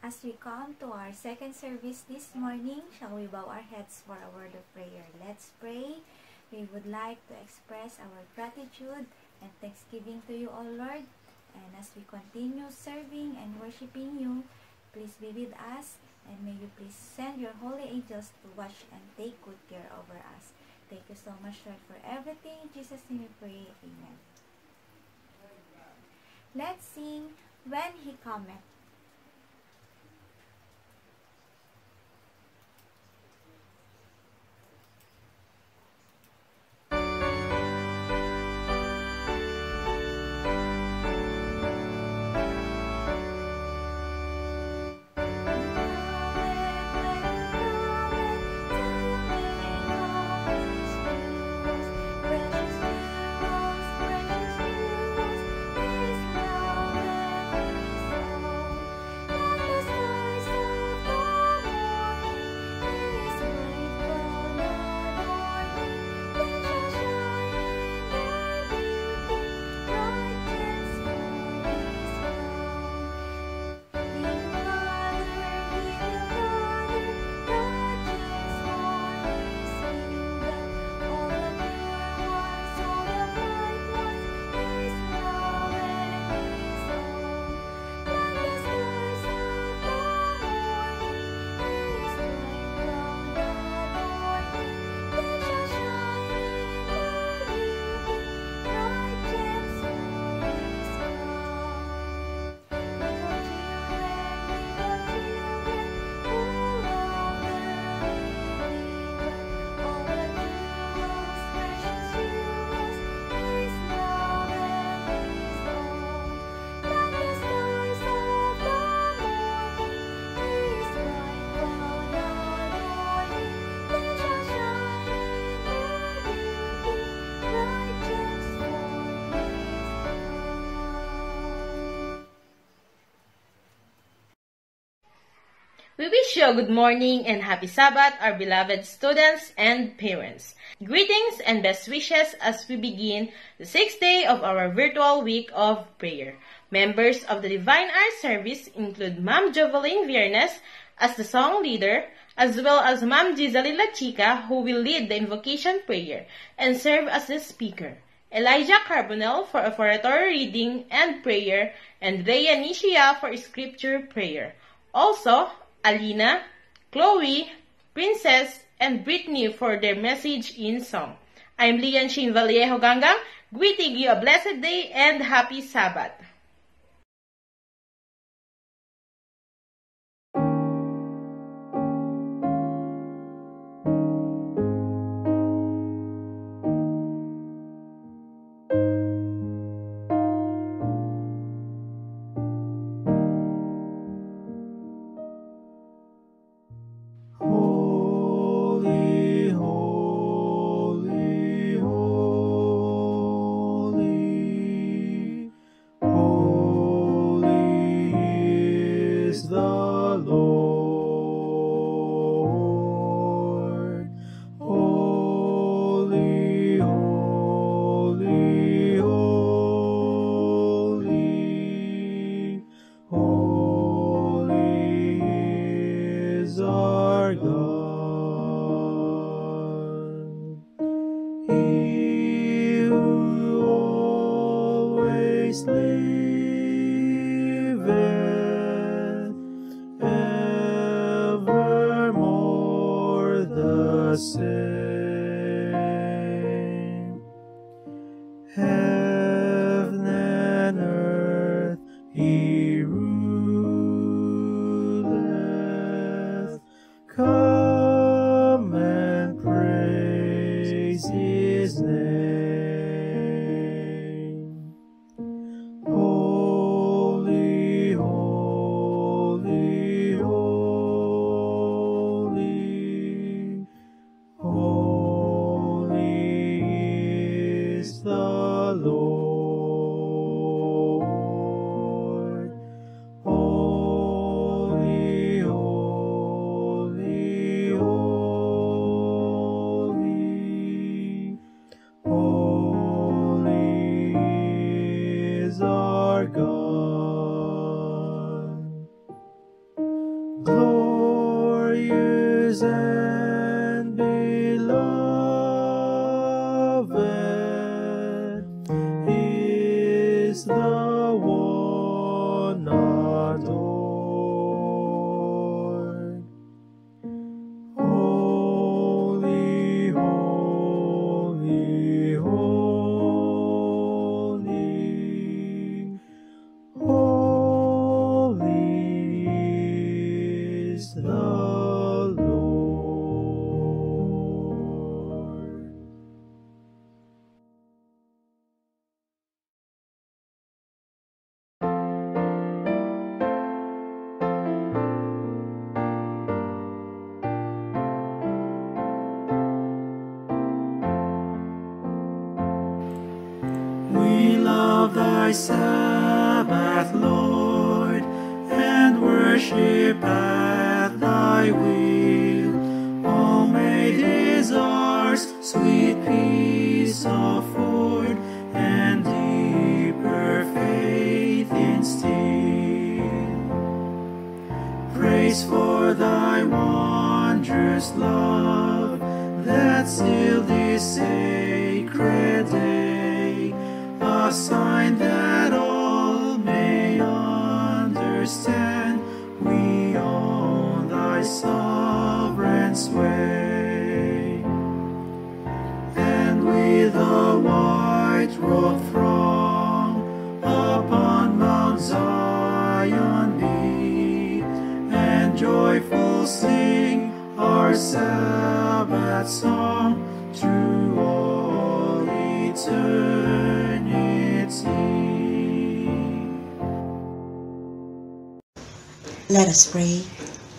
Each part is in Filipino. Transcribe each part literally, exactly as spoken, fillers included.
As we come to our second service this morning, shall we bow our heads for a word of prayer? Let's pray. We would like to express our gratitude and thanksgiving to you, O Lord. And as we continue serving and worshiping you, please be with us, and may you please send your holy angels to watch and take good care over us. Thank you so much, Lord, for everything. In Jesus' name we pray. Amen. Let's sing When He Cometh. We wish you a good morning and happy Sabbath, our beloved students and parents. Greetings and best wishes as we begin the sixth day of our virtual week of prayer. Members of the Divine Hour Service include Ma'am Jovelyn Viernes as the song leader, as well as Ma'am Giselle La Chica, who will lead the invocation prayer and serve as the speaker. Elijah Carbonell for offertory reading and prayer, and Rhea Nishia for scripture prayer. Also, Alina, Chloe, Princess, and Brittany for their message in song. I'm Lian Shin Vallejo Ganggang, greeting you a blessed day and happy Sabbath. the one adored. Holy, holy, holy, holy is the Lord. We love thy Sabbath, Lord, and worship at thy will. All made is ours, sweet peace afford, and deeper faith instill. Praise for thy wondrous love, that sealed this sacred day, a sign that all may understand we own thy sovereign sway. And with a white robe throng upon Mount Zion be, and joyful sing our Sabbath song through all eternity. Let us pray.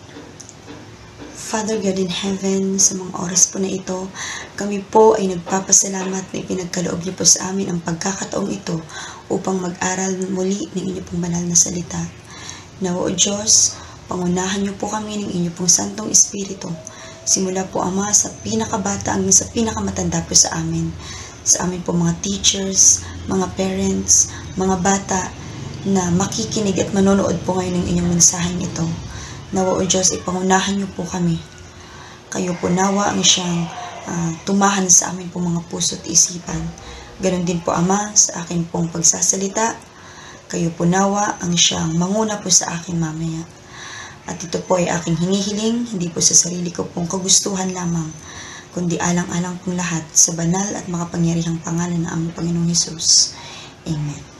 Father God in heaven, sa mga oras po na ito, kami po ay nagpapasalamat na ipinagkaloob niyo po sa amin ang pagkakataong ito upang mag-aral muli ng inyong pong banal na salita. Nawa o Diyos, pangunahan niyo po kami ng inyong pong Santong Espiritu. Simula po Ama sa pinakabata hanggang sa pinakamatanda po sa amin. Sa amin po mga teachers, mga parents, mga bata na makikinig at manonood po ngayon ng inyong mensaheng ito. Nawa o Diyos, ipangunahan niyo po kami. Kayo po nawa ang siyang uh, tumahan sa amin po mga puso at isipan. Ganon din po Ama sa akin pong pagsasalita. Kayo po nawa ang siyang manguna po sa akin mamaya. At ito po ay aking hinihiling, hindi po sa sarili ko pong kagustuhan lamang, kundi alang-alang pong lahat sa banal at makapangyarihang pangalan ng aming Panginoong Hesus. Amen.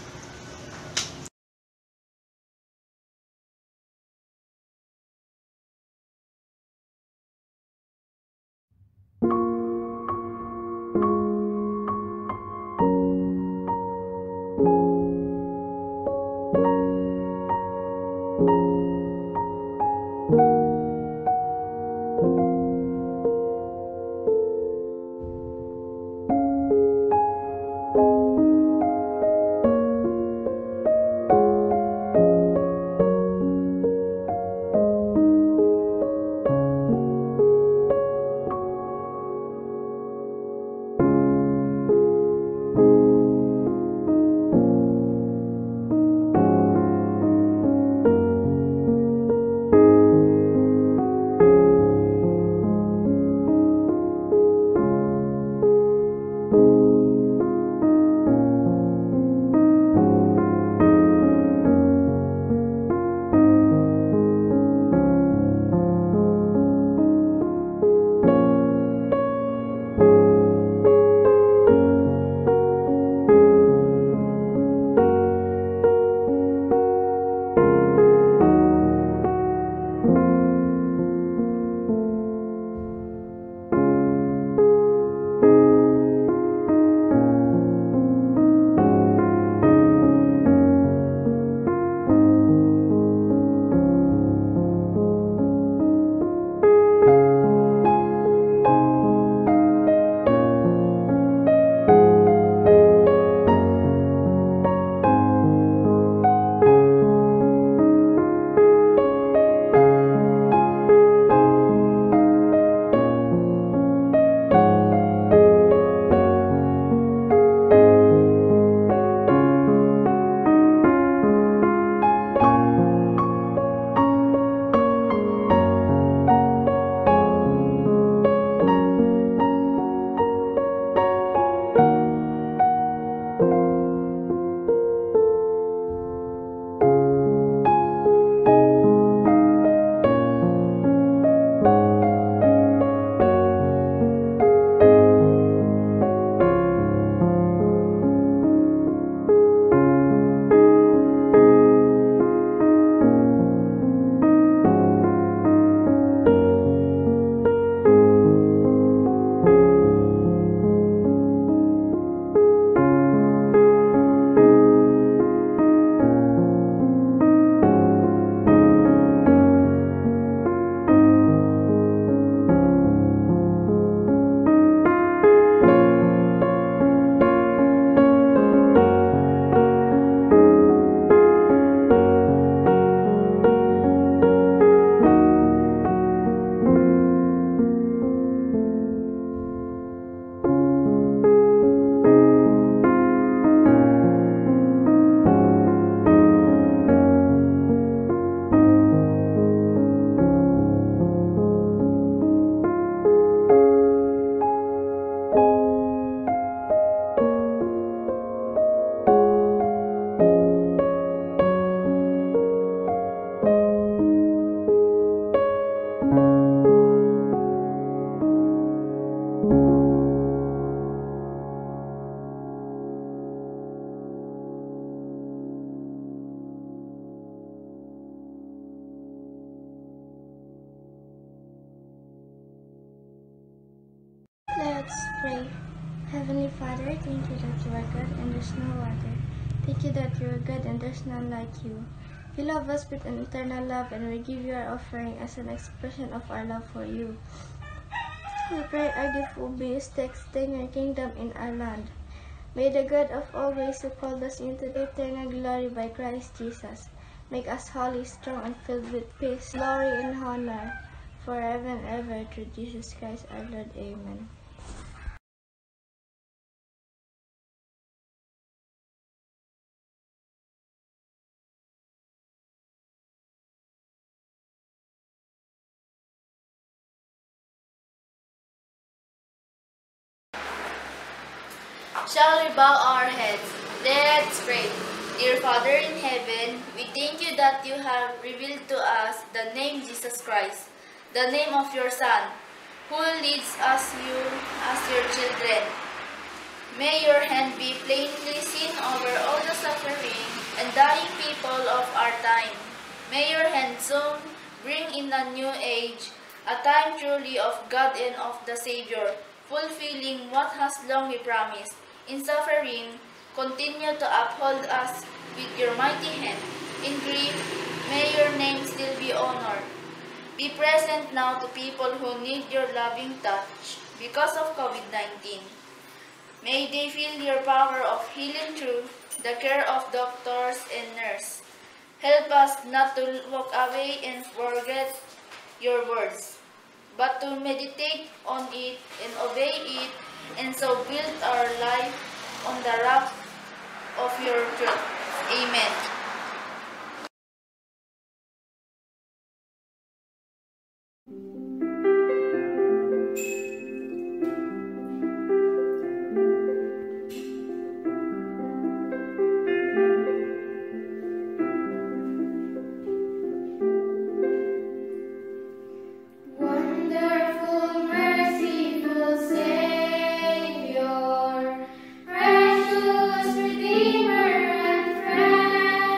Let's pray. Heavenly Father, thank you that you are good and there's no other. Thank you that you are good and there's none like you. You love us with an eternal love, and we give you our offering as an expression of our love for you. We pray our gift will be used to extend your kingdom in our land. May the God of all grace who called us into the eternal glory by Christ Jesus make us holy, strong, and filled with peace, glory, and honor forever and ever through Jesus Christ our Lord. Amen. Shall we bow our heads? Let's pray. Dear Father in heaven, we thank you that you have revealed to us the name Jesus Christ, the name of your Son, who leads us you as your children. May your hand be plainly seen over all the suffering and dying people of our time. May your hand soon bring in a new age, a time truly of God and of the Savior, fulfilling what has long been promised. In suffering, continue to uphold us with your mighty hand. In grief, may your name still be honored. Be present now to people who need your loving touch because of COVID nineteen. May they feel your power of healing through the care of doctors and nurses. Help us not to walk away and forget your words, but to meditate on it and obey it, and so build our life on the rock of your truth. Amen. Wonderful, merciful Savior, precious Redeemer and friend.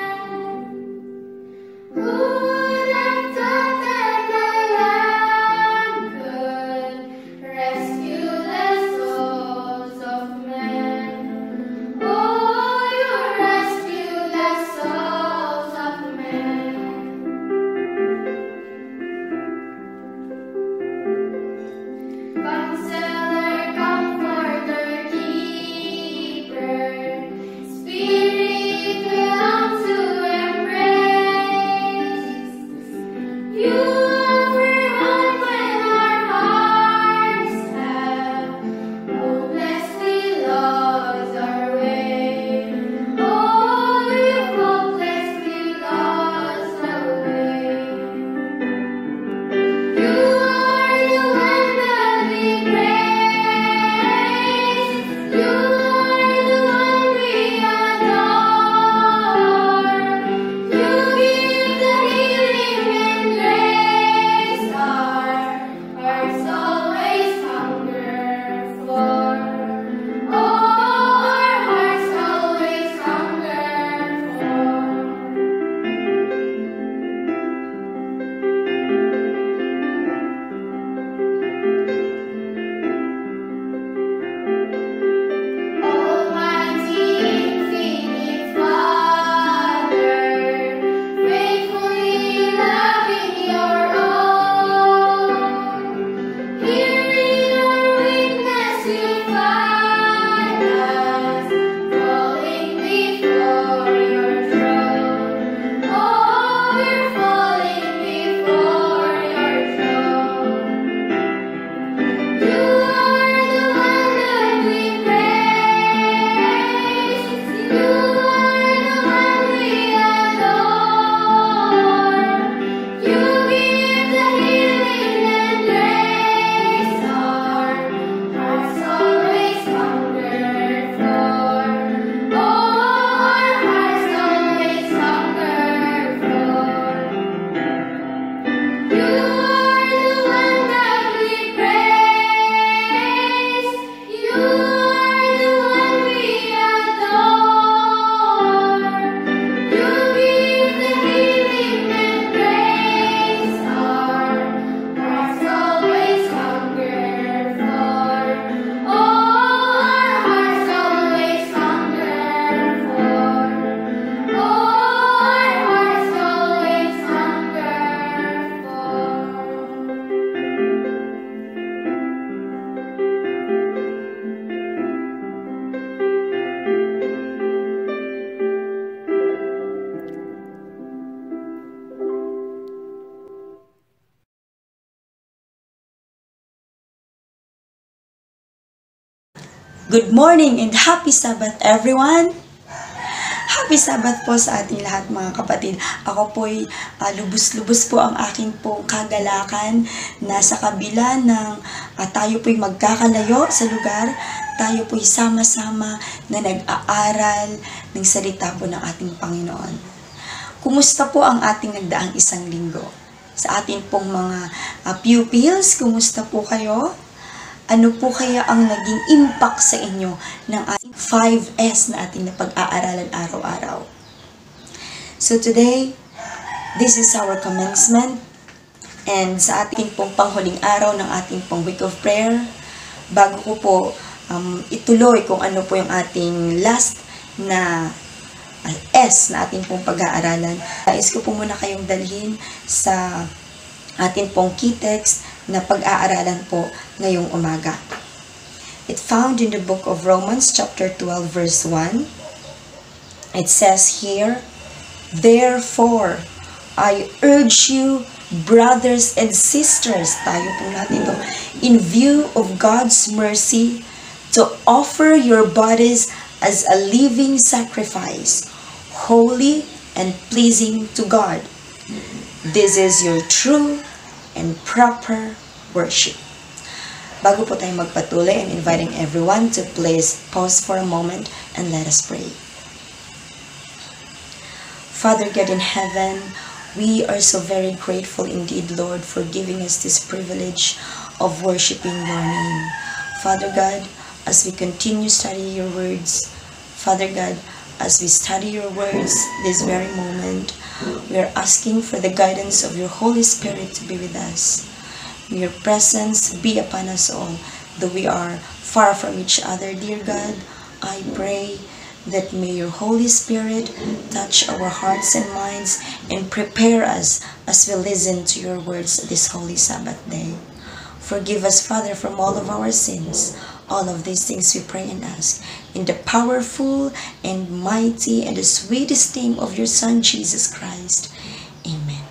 Good morning and happy Sabbath everyone! Happy Sabbath po sa ating lahat mga kapatid. Ako po'y uh, lubos-lubos po ang aking pong kagalakan na sa kabila ng uh, tayo po'y magkakalayo sa lugar, tayo po'y sama-sama na nag-aaral ng salita po ng ating Panginoon. Kumusta po ang ating nagdaang isang linggo? Sa ating pong mga uh, pupils, kumusta po kayo? Ano po kaya ang naging impact sa inyo ng ating five S na ating napag-aaralan araw-araw? So today, this is our commencement. And sa ating pong panghuling araw ng ating pong week of prayer, bago ko po um, ituloy kung ano po yung ating last na uh, S na ating pong pag-aaralan, nais ko po muna kayong dalhin sa ating pong key text na pag-aaralan po ngayong umaga. It found in the book of Romans chapter twelve verse one. It says here, "Therefore, I urge you, brothers and sisters," tayo po natin ito, "in view of God's mercy, to offer your bodies as a living sacrifice, holy and pleasing to God. This is your true and proper worship." Bago po tayo magpatuloy, I'm inviting everyone to please pause for a moment and let us pray. Father God in heaven, we are so very grateful indeed, Lord, for giving us this privilege of worshiping your name. Father God, as we continue studying your words, Father God, as we study your words this very moment, we are asking for the guidance of your Holy Spirit to be with us. May your presence be upon us all, though we are far from each other, dear God. I pray that may your Holy Spirit touch our hearts and minds and prepare us as we listen to your words this holy Sabbath day. Forgive us, Father, from all of our sins. All of these things we pray and ask in the powerful and mighty and the sweetest name of your Son, Jesus Christ. Amen.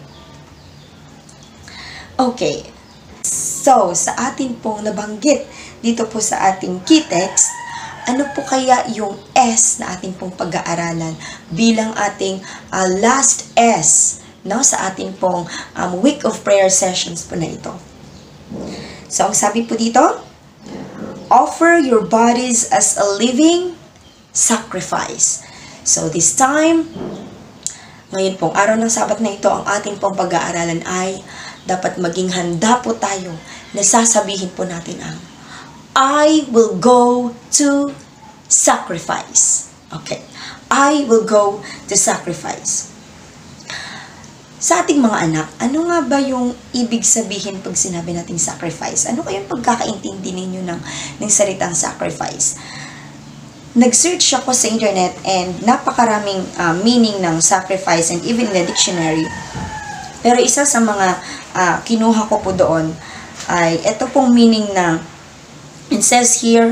Okay. So, sa atin pong nabanggit dito po sa ating key text, ano po kaya yung S na ating pong pag-aaralan bilang ating uh, last S, no, sa ating pong um, week of prayer sessions po na ito. So, ang sabi po dito, offer your bodies as a living sacrifice. So, this time, ngayon pong araw ng Sabat na ito, ang ating pong pag-aaralan ay dapat maging handa po tayo na sasabihin po natin ang I will go to sacrifice. Okay. I will go to sacrifice. Sa ating mga anak, ano nga ba yung ibig sabihin pag sinabi nating sacrifice? Ano kayong pagkakaintindi ninyo ng, ng salitang sacrifice? Nag-search ako sa internet and napakaraming uh, meaning ng sacrifice and even in the dictionary. Pero isa sa mga uh, kinuha ko po doon ay ito pong meaning na it says here,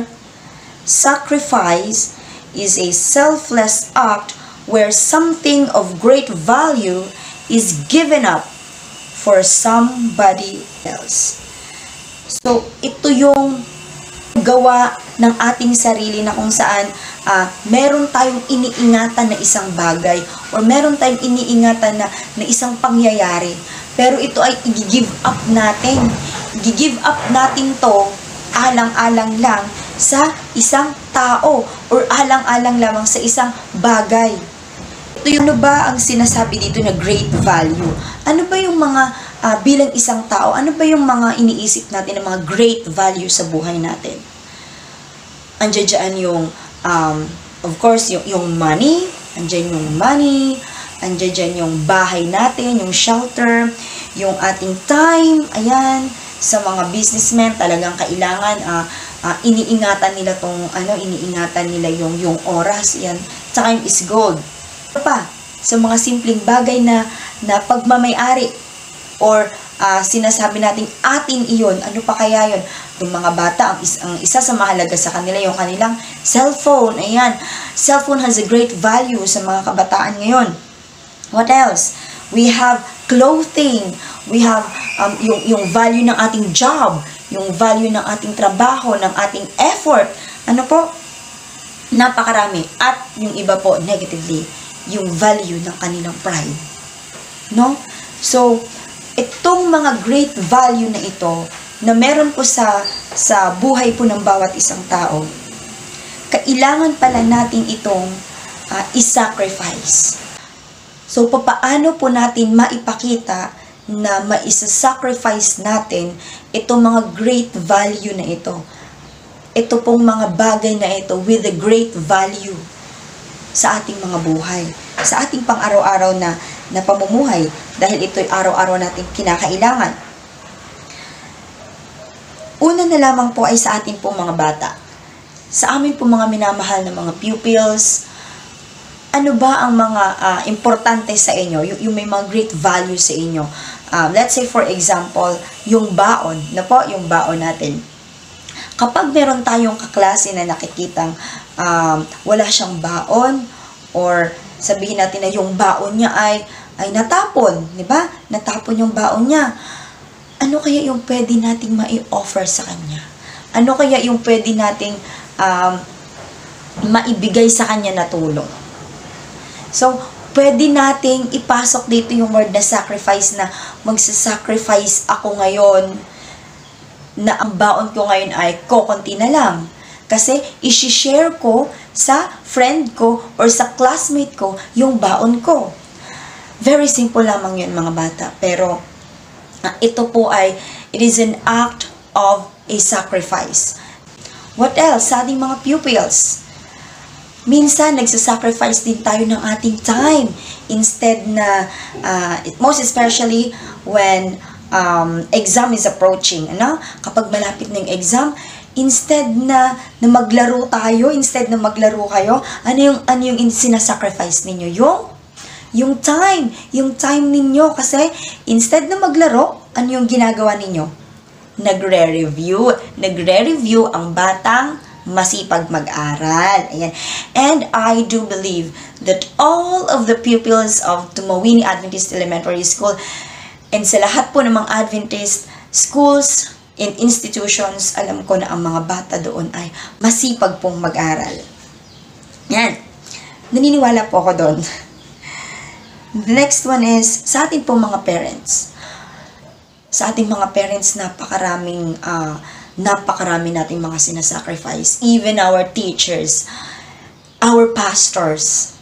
sacrifice is a selfless act where something of great value is given up for somebody else. So, ito yung gawa ng ating sarili na kung saan uh, meron tayong iniingatan na isang bagay or meron tayong iniingatan na, na isang pangyayari. Pero ito ay i-give up natin. I-give up natin to alang-alang lang sa isang tao or alang-alang lamang sa isang bagay. Ito yung ano ba ang sinasabi dito na great value? Ano ba yung mga uh, bilang isang tao, ano ba yung mga iniisip natin na mga great value sa buhay natin? Andiyan dyan yung, um, of course, yung, yung money, andiyan yung money, andiyan dyan yung bahay natin, yung shelter, yung ating time, ayan, sa mga businessmen, talagang kailangan, uh, uh, iniingatan nila tong, ano, iniingatan nila yung, yung oras, yan, time is gold. Ano pa, sa mga simpleng bagay na, na pagmamayari, or uh, sinasabi natin atin iyon, ano pa kaya yun? Yung mga bata, ang, is, ang isa sa mahalaga sa kanila, yung kanilang cellphone, ayan, cellphone has a great value sa mga kabataan ngayon. What else? We have clothing, we have um, yung, yung value ng ating job, yung value ng ating trabaho, ng ating effort. Ano po? Napakarami. At yung iba po, negatively, yung value ng kanilang pride. No? So, itong mga great value na ito, na meron po sa, sa buhay po ng bawat isang tao, kailangan pala natin itong uh, isacrifice. So, papaano po natin maipakita na maisa-sacrifice natin itong mga great value na ito? Ito pong mga bagay na ito with a great value sa ating mga buhay, sa ating pang-araw-araw na, na pamumuhay, dahil ito'y araw-araw natin kinakailangan. Una na lamang po ay sa ating pong mga bata. Sa amin po mga minamahal na mga pupils, ano ba ang mga uh, importante sa inyo, yung, yung may mga great value sa inyo? Um, let's say for example, yung baon, na po, yung baon natin. Kapag meron tayong kaklase na nakikitang um, wala siyang baon, or sabihin natin na yung baon niya ay, ay natapon, di ba? Natapon yung baon niya. Ano kaya yung pwede nating mai-offer sa kanya? Ano kaya yung pwede nating um, maibigay sa kanya na tulong? So, pwede nating ipasok dito yung word na sacrifice, na magsasacrifice ako ngayon, na ang baon ko ngayon ay kokonti na lang. Kasi, isi-share ko sa friend ko or sa classmate ko yung baon ko. Very simple lamang yun, mga bata. Pero, uh, ito po ay, it is an act of a sacrifice. What else? Sa ating mga pupils, minsan, nagsasacrifice din tayo ng ating time. Instead na, uh, most especially when um, exam is approaching. Ano? Kapag malapit ng exam, instead na, na maglaro tayo, instead na maglaro kayo, ano yung, ano yung sinasacrifice ninyo? Yung, yung time. Yung time ninyo. Kasi, instead na maglaro, ano yung ginagawa ninyo? Nagre-review. Nagre-review ang batang masipag mag-aral. Ayan. And I do believe that all of the pupils of Tumawini Adventist Elementary School and sa lahat po ng mga Adventist schools and institutions, alam ko na ang mga bata doon ay masipag pong mag-aral. Yan. Naniniwala po ako doon. The next one is sa ating pong mga parents. Sa ating mga parents, napakaraming uh, napakarami nating mga sinasacrifice. Even our teachers, our pastors,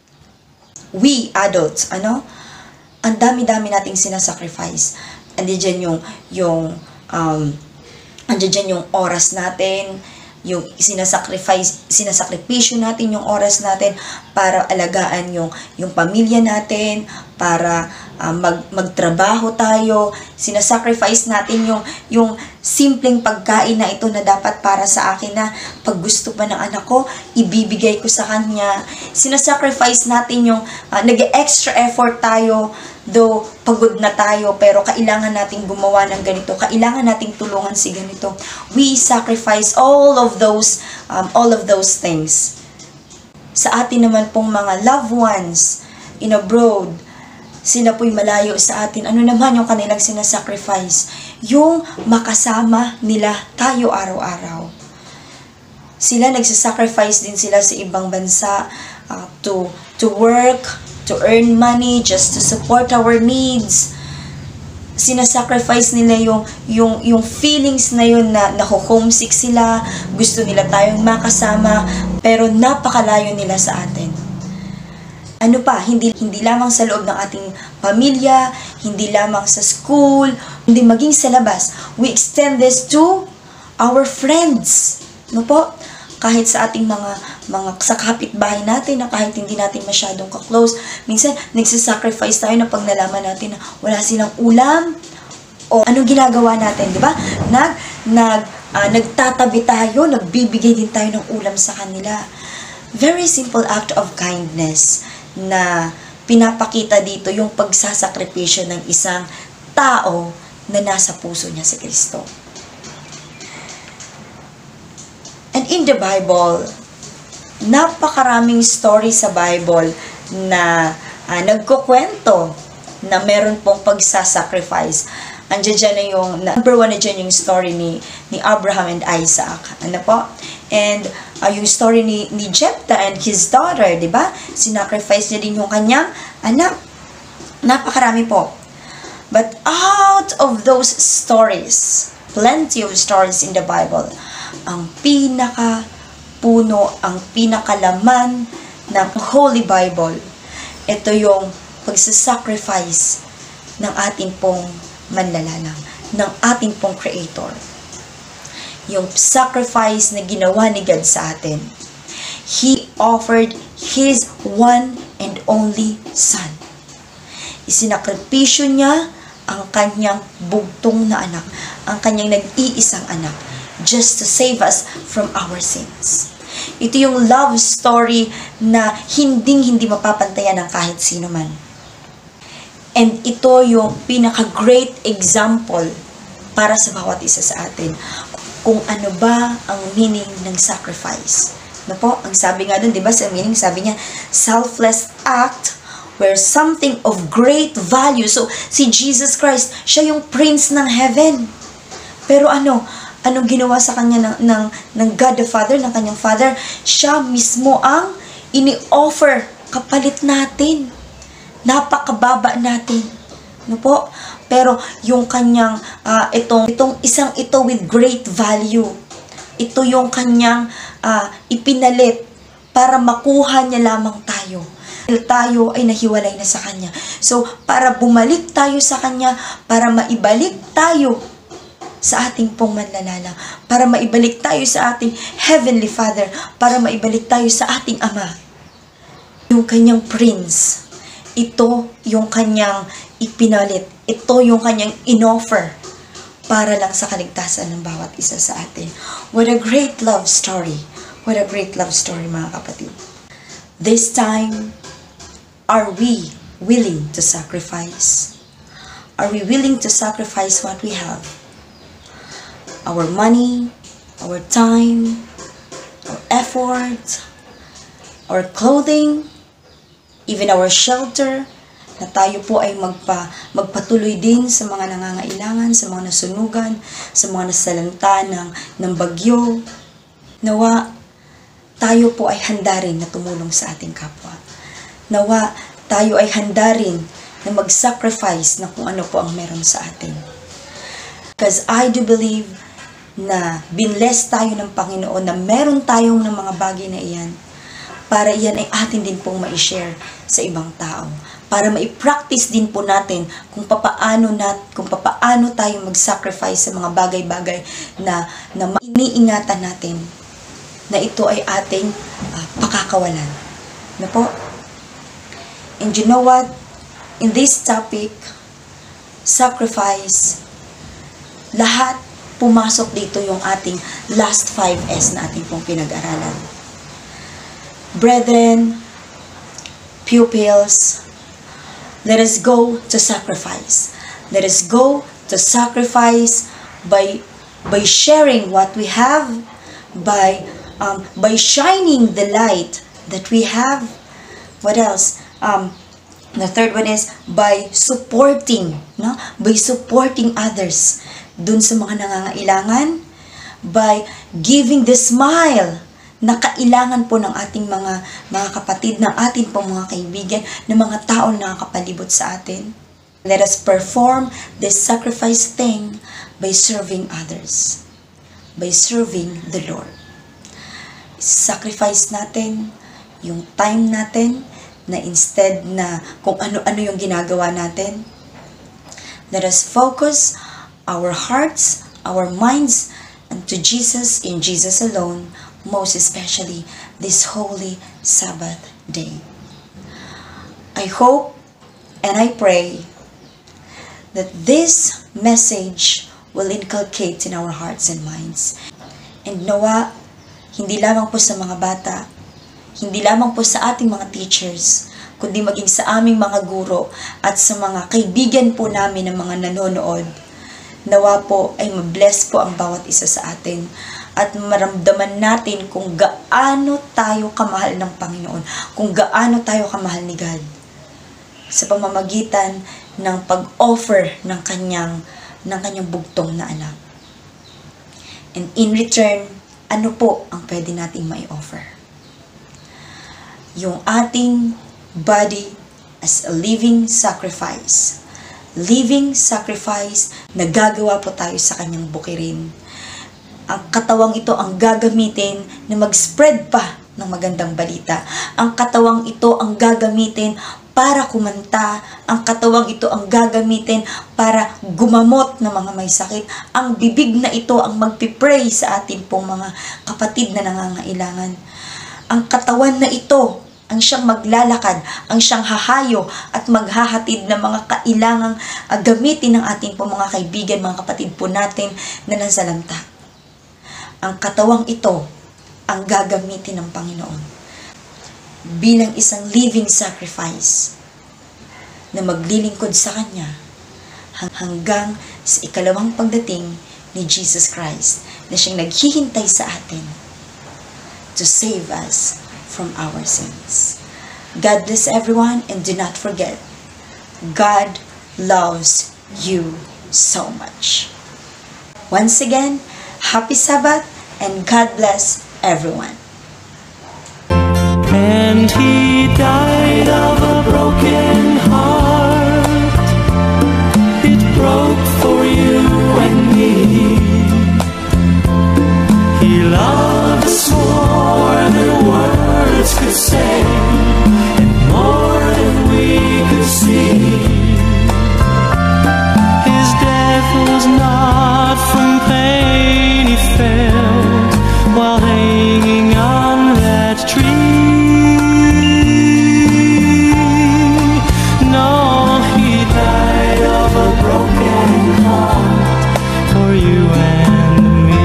we adults, ano? Ang dami-dami nating sinasacrifice. Andiyan yung, yung, um, andiyan yung oras natin, yung sinasacrifice, sinasakripisyo natin yung oras natin para alagaan yung, yung pamilya natin, para uh, mag, magtrabaho tayo, sinasacrifice natin yung, yung simpleng pagkain na ito na dapat para sa akin na pag gusto pa ng anak ko, ibibigay ko sa kanya. Sinasacrifice natin yung uh, nag-extra effort tayo, though pagod na tayo, pero kailangan nating gumawa ng ganito, kailangan nating tulungan si ganito. We sacrifice all of those, um, all of those things. Sa atin naman pong mga loved ones in abroad, sila po'y malayo sa atin. Ano naman yung kanilang sinasacrifice? Yung makasama nila tayo araw-araw. Sila nagsasacrifice din sila sa ibang bansa uh, to, to work, to earn money, just to support our needs. Sinasacrifice nila yung, yung, yung feelings na yun na naho-homesick sila, gusto nila tayong makasama, pero napakalayo nila sa atin. Ano pa, hindi, hindi lamang sa loob ng ating pamilya, hindi lamang sa school, hindi maging sa labas. We extend this to our friends. No po? Kahit sa ating mga, mga sa kapitbahay natin, na kahit hindi natin masyadong ka-close, minsan nagsisacrifice tayo na pag nalaman natin na wala silang ulam, o anong ginagawa natin, di ba? Nag, nag, uh, nagtatabi tayo, nagbibigay din tayo ng ulam sa kanila. Very simple act of kindness na pinapakita dito yung pagsasakripisyo ng isang tao na nasa puso niya si Kristo. And in the Bible, napakaraming story sa Bible na uh, nagkukwento na meron pong pagsasacrifice. Andiyan dyan na yung, number one na dyan yung story ni, ni Abraham and Isaac. Ano po? And uh, yung story ni, ni Jephthah and his daughter, di ba? Sinacrifice niya din yung kanyang anak. Napakarami po. But out of those stories, plenty of stories in the Bible, ang pinaka puno, ang pinakalaman ng Holy Bible, ito yung pagsasacrifice ng ating pong manlalalang, ng ating pong Creator. Yung sacrifice na ginawa ni God sa atin. He offered His one and only Son. Isinakripisyo niya ang kanyang bugtong na anak, ang kanyang nag-iisang anak, just to save us from our sins. Ito yung love story na hinding-hindi mapapantayan ng kahit sino man. And ito yung pinaka-great example para sa bawat isa sa atin. Kung ano ba ang meaning ng sacrifice. No po, ang sabi nga dun, di ba, sa meaning, sabi niya, selfless act where something of great value. So, si Jesus Christ, siya yung Prince ng Heaven. Pero ano, anong ginawa sa kanya ng, ng, ng God the Father, ng kanyang Father? Siya mismo ang ini-offer kapalit natin. Napakababa natin. No po? Pero yung kanyang, uh, itong, itong isang ito with great value. Ito yung kanyang uh, ipinalit para makuha niya lamang tayo. Tayo ay nahiwalay na sa kanya. So, para bumalik tayo sa kanya, para maibalik tayo sa ating pong manlalalang, para maibalik tayo sa ating Heavenly Father, para maibalik tayo sa ating Ama. Yung kanyang Prince, ito yung kanyang ipinalit. Ito yung kanyang inoffer para lang sa kaligtasan ng bawat isa sa atin. What a great love story. What a great love story, mga kapatid. This time, are we willing to sacrifice? Are we willing to sacrifice what we have? Our money, our time, our effort, our clothing, even our shelter, na tayo po ay magpa, magpatuloy din sa mga nangangailangan, sa mga nasunugan, sa mga nasalanta ng, ng bagyo. Nawa, tayo po ay handa rin na tumulong sa ating kapwa. Nawa, tayo ay handa rin na mag-sacrifice na kung ano po ang meron sa atin. Because I do believe na binless tayo ng Panginoon, na meron tayong ng mga bagay na iyan, para iyan ay atin din pong ma-share sa ibang tao. Para ma-practice din po natin kung papaano, nat, kung papaano tayo mag-sacrifice sa mga bagay-bagay na, na iniingatan natin, na ito ay ating uh, pakakawalan. Na po? And you know what? In this topic, sacrifice, lahat pumasok dito yung ating last five S na ating pong pinag-aralan. Brethren, pupils, let us go to sacrifice. Let us go to sacrifice by by sharing what we have, by um, by shining the light that we have. What else? Um, the third one is by supporting, no? By supporting others dun sa mga nangangailangan, by giving the smile na kailangan po ng ating mga mga kapatid, ng ating pong mga kaibigan, ng mga tao na nakakapalibot sa atin. Let us perform this sacrifice thing by serving others, by serving the Lord. Sacrifice natin yung time natin, na instead na kung ano-ano yung ginagawa natin, let us focus our hearts, our minds, unto Jesus, in Jesus alone, most especially this holy Sabbath day. I hope and I pray that this message will inculcate in our hearts and minds. And nawa, hindi lamang po sa mga bata, hindi lamang po sa ating mga teachers, kundi maging sa aming mga guro at sa mga kaibigan po namin ng mga nanonood. Nawa po ay mabless po ang bawat isa sa atin at maramdaman natin kung gaano tayo kamahal ng Panginoon, kung gaano tayo kamahal ni God sa pamamagitan ng pag-offer ng kanyang, ng kanyang bugtong na anak. And in return, ano po ang pwede nating may offer? Yung ating body as a living sacrifice. Living sacrifice na gagawa po tayo sa kanyang bukirin. Ang katawang ito ang gagamitin na mag-spread pa ng magandang balita. Ang katawang ito ang gagamitin para kumanta. Ang katawang ito ang gagamitin para gumamot ng mga may sakit. Ang bibig na ito ang magpipray sa ating pong mga kapatid na nangangailangan. Ang katawan na ito ang siyang maglalakad, ang siyang hahayo at maghahatid ng mga kailangang uh, gamitin ng ating po mga kaibigan, mga kapatid po natin na nasalamta. Ang katawang ito ang gagamitin ng Panginoon bilang isang living sacrifice na maglilingkod sa Kanya hanggang sa ikalawang pagdating ni Jesus Christ na siyang naghihintay sa atin to save us from our sins. God bless everyone, and do not forget, God loves you so much. Once again, happy Sabbath, and God bless everyone. And he died of a broken heart. It broke for you and me. He loved us more than words could say, and more than we could see. His death was not from pain he felt while hanging on that tree. No, he died of a broken heart for you and me.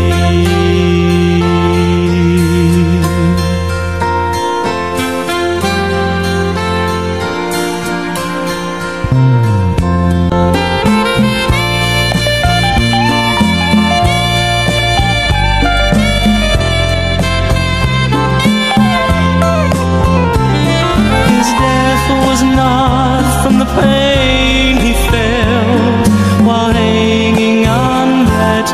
His death was not from the pain he felt while hanging on that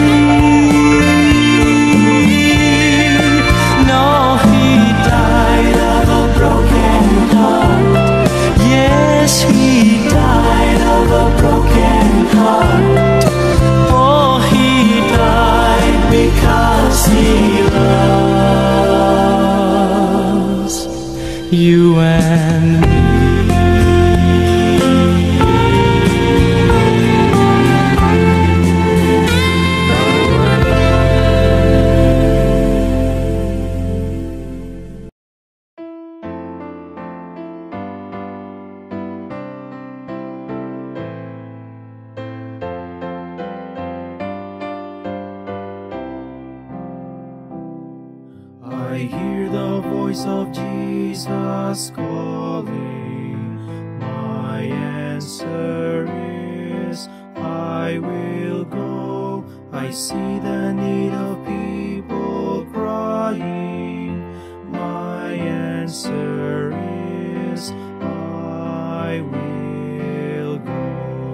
tree. No, he died of a broken heart. Yes, he died of a broken heart. Oh, he died because he loves you and me. I hear the voice of Jesus calling. My answer is, I will go. I see the need of people crying. My answer is, I will go.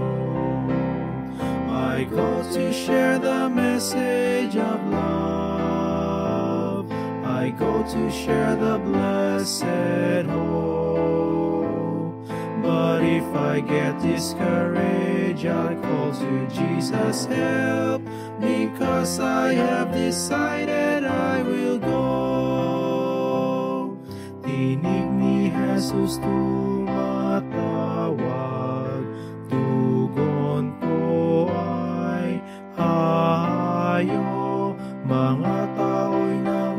I go to share the message of love. I go to share the blessed hope. But if I get discouraged, I call to Jesus' help, because I have decided I will go. Tinig ni Jesus tumatawag, tugon ko ay hahayo. Mga tao'y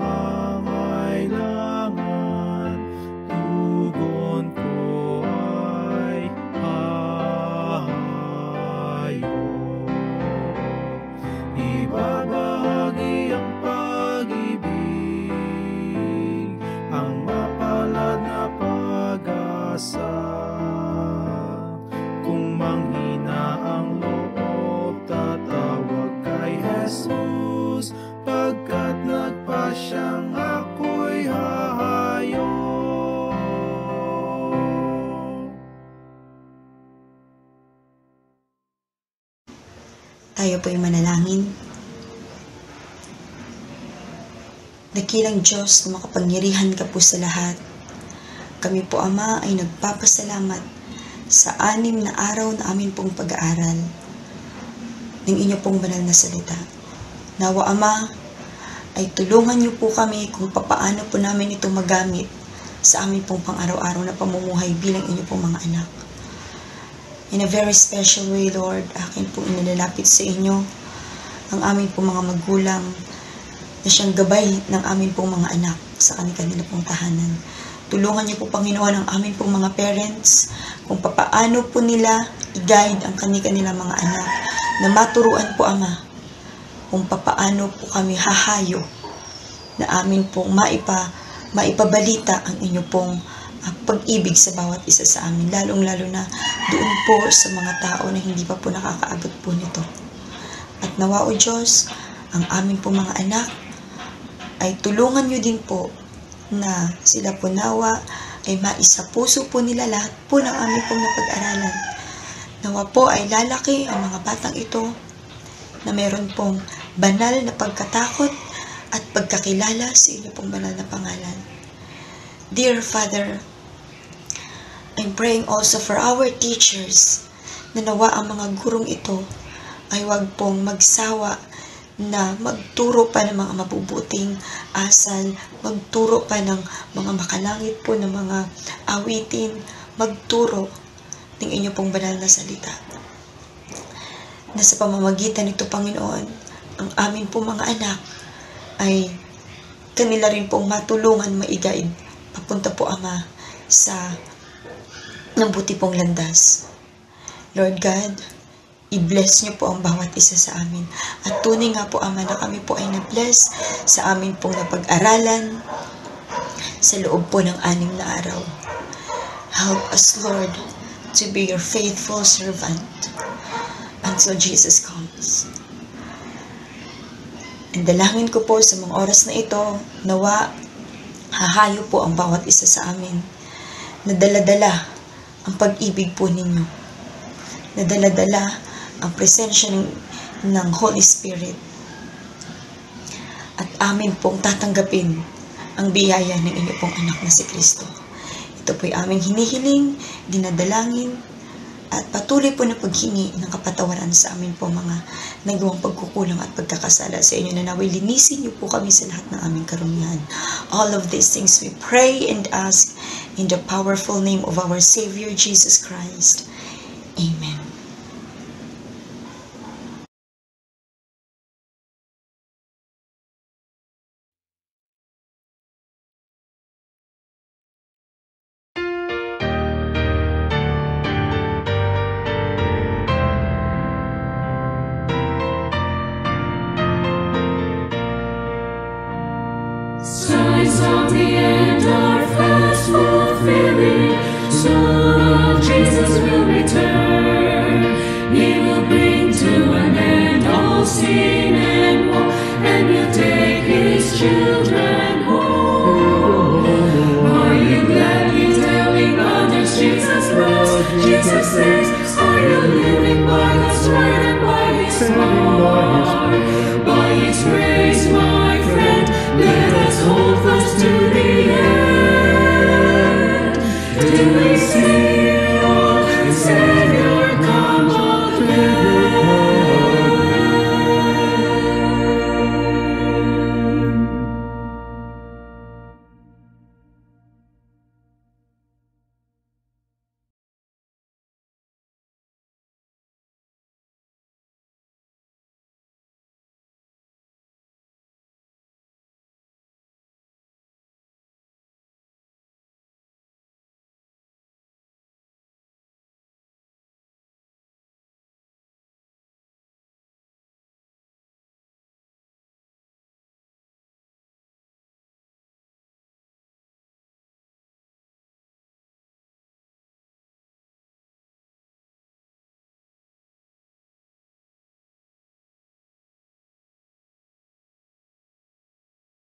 nangangailangan, tugon ko ay hahayo. Ibabahagi ang pag-ibig, ang mapalad na pag-asa. Kung manghina ang loob, tatawag kay Jesus, pagkat nagpasyang ako'y hahayo. Tayo po'y manalangin. Dakilang Diyos na makapangyarihan ka po sa lahat. Kami po, Ama, ay nagpapasalamat sa anim na araw na amin pong pag-aaral ng inyo pong banal na salita. Nawa, Ama, ay tulungan niyo po kami kung papaano po namin ito magamit sa amin pong pang-araw-araw na pamumuhay bilang inyo pong mga anak. In a very special way, Lord, akin po inilalapit sa inyo ang amin pong mga magulang na siyang gabay ng amin pong mga anak sa kanila pong tahanan. Tulungan niyo po, Panginoon, ang amin pong mga parents kung papaano po nila i-guide ang kanila mga anak na maturuan po, Ama, kung papaano po kami hahayo na amin pong maipa, maipabalita ang inyo pong uh, pag-ibig sa bawat isa sa amin, lalong-lalo na doon po sa mga tao na hindi pa po nakakaabot po nito. At nawa, O Diyos, ang amin pong mga anak ay tulungan niyo din po na sila po nawa ay maisa puso po nila lahat po ng amin pong napag-aralan. Nawa po ay lalaki ang mga batang ito na meron pong banal na pagkatakot at pagkakilala sa inyo pong banal na pangalan. Dear Father, I'm praying also for our teachers na nawa ang mga gurong ito ay wag pong magsawa na magturo pa ng mga mabubuting asal, magturo pa ng mga makalangit po ng mga awitin, magturo ng inyo pong banal na salita. Na sa pamamagitan nito, Panginoon, ang amin pong mga anak ay kanila rin pong matulungan, maiguide, papunta po, Ama, sa mabuti pong landas. Lord God, i-bless niyo po ang bawat isa sa amin. At tunay nga po, Ama, na kami po ay na-bless sa amin pong napag-aralan sa loob po ng anim na araw. Help us, Lord, to be your faithful servant until Jesus comes. And dalangin ko po sa mga oras na ito, nawa, hahayo po ang bawat isa sa amin na dala-dala ang pag-ibig po ninyo, na dala-dala ang presensya ng, ng Holy Spirit, at amin pong tatanggapin ang biyaya ng inyo pong anak na si Kristo. Ito po'y aming hinihiling, dinadalangin, at patuloy po na paghingi ng kapatawaran sa amin po mga nagawang pagkukulang at pagkakasala sa inyo, na naway linisin niyo po kami sa lahat ng aming karumihan. All of these things we pray and ask in the powerful name of our Savior Jesus Christ. Amen. Signs of the end are fast fulfilling. Soon Jesus will return. He will bring to an end all sin and woe, and will take his children home. Are you gladly telling others Jesus loves, Jesus saves? Are you living by God's word and by his power? By his grace, my friend, let us hold fast to the end. To